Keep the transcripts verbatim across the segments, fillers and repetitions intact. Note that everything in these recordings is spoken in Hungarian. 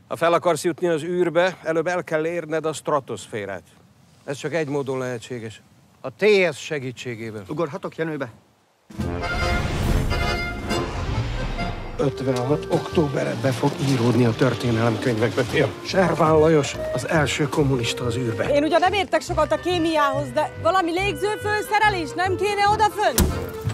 Ha fel akarsz jutni az űrbe, előbb el kell érned a stratoszférát. Ez csak egy módon lehetséges. A té es segítségével. Ugorhatok Jenőbe? ötvenhat októberre be fog íródni a történelemkönyvekbe, fiam. Serván Lajos, az első kommunista az űrbe. Én ugyan nem értek sokat a kémiához, de valami légzőfőszerelés nem kéne odafönn?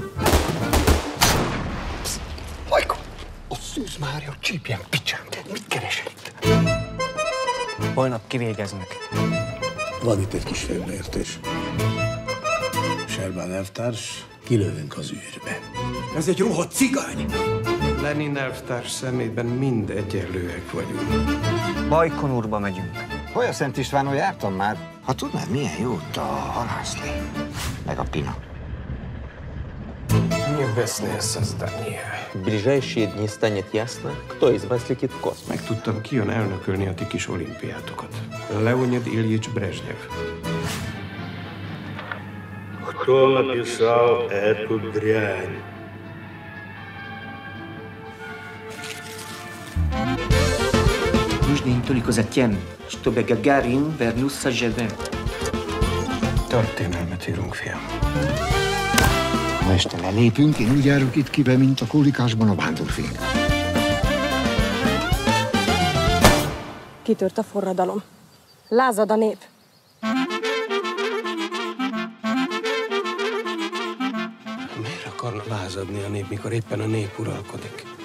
Majko! A Szűz Mária csípjen picsám! Mit keresel itt? Holnap kivégeznek. Van itt egy kis félreértés. Serván elvtárs, kilövünk az űrbe. Ez egy rohadt cigány! Lenin elvtárs szemében mind egyenlőek vagyunk. Bajkonurba megyünk. Hol a Szent Istvánon jártam már? Ha tudnád, milyen jó ott a halászni, meg a pina. Не весне создание. В ближайшие дни станет ясно, кто из вас летит в космос. Megtudtam, ki jön elnökölni a ti kis olimpiátokat. Leonid Iljics Brezsnyev. Кто написал эту дрянь? Нужно им только затем, чтобы Гагарин вернулся живым. Történelmet írunk, fiam. Ha este lelépünk, én úgy járok itt kibe, mint a kólikásban a vándorfény. Kitört a forradalom. Lázad a nép. Miért akarna lázadni a nép, mikor éppen a nép uralkodik?